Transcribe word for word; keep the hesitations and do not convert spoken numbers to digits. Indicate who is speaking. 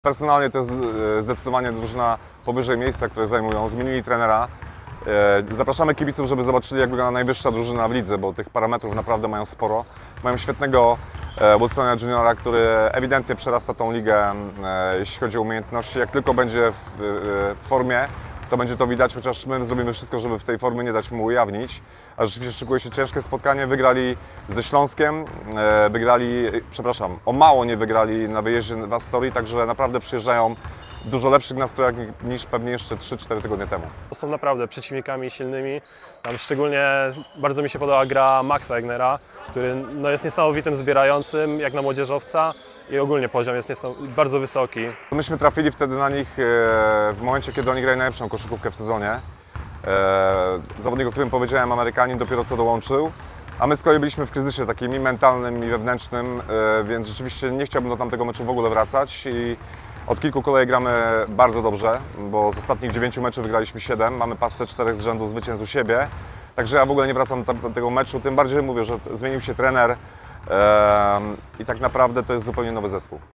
Speaker 1: Personalnie to jest zdecydowanie drużyna powyżej miejsca, które zajmują. Zmienili trenera. Zapraszamy kibiców, żeby zobaczyli, jak wygląda najwyższa drużyna w lidze, bo tych parametrów naprawdę mają sporo. Mają świetnego Wilsona Juniora, który ewidentnie przerasta tą ligę, jeśli chodzi o umiejętności. Jak tylko będzie w formie, to będzie to widać, chociaż my zrobimy wszystko, żeby w tej formie nie dać mu ujawnić. A rzeczywiście szykuje się ciężkie spotkanie. Wygrali ze Śląskiem, wygrali, przepraszam, o mało nie wygrali na wyjeździe w Astorii, także naprawdę przyjeżdżają w dużo lepszych nastrojach niż pewnie jeszcze trzy cztery tygodnie temu.
Speaker 2: Są naprawdę przeciwnikami silnymi. Tam szczególnie bardzo mi się podoba gra Maxa Egnera, który no, jest niesamowitym zbierającym, jak na młodzieżowca. I ogólnie poziom jest bardzo wysoki.
Speaker 1: Myśmy trafili wtedy na nich w momencie, kiedy oni grali najlepszą koszykówkę w sezonie. Zawodnik, o którym powiedziałem, Amerykanin, dopiero co dołączył. A my z kolei byliśmy w kryzysie takim i mentalnym, i wewnętrznym, więc rzeczywiście nie chciałbym do tamtego meczu w ogóle wracać. I od kilku kolei gramy bardzo dobrze, bo z ostatnich dziewięciu meczów wygraliśmy siedem, mamy pasę czterech z rzędu zwycięstw u siebie. Także ja w ogóle nie wracam do tego meczu, tym bardziej mówię, że zmienił się trener i tak naprawdę to jest zupełnie nowy zespół.